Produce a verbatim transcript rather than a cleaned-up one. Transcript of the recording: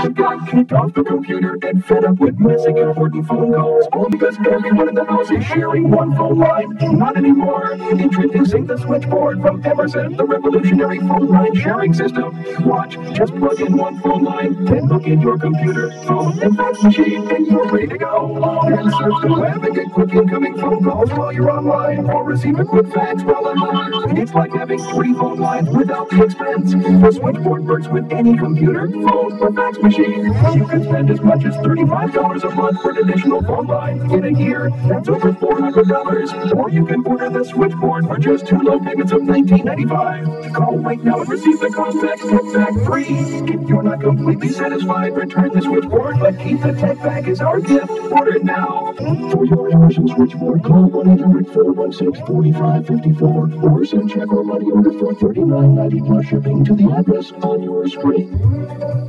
got kicked off the computer and fed up with missing important phone calls. All because everyone in the house is sharing one phone line. Not anymore. Introducing the Switchboard from Emerson, the revolutionary phone line sharing system. Watch, just plug in one phone line, then look in your computer, phone, and fax machine, and you're ready to go. And surf the web and get quick incoming phone calls while you're online, or receive a quick fax while online. It's like having three phone lines without the expense. The Switchboard works with any computer, phone, or fax machine. You can spend as much as thirty-five dollars a month for an additional phone line. In a year, that's over four hundred dollars. Or you can order the Switchboard for just two low payments of nineteen ninety-five. Call right now and receive the compact tech bag free. If you're not completely satisfied, return the Switchboard, but keep the tech bag as our gift. Order now. For your Emerson Switchboard, call one eight hundred, four one six, four five five four or send check or money order for thirty-nine ninety plus shipping to the address on your screen.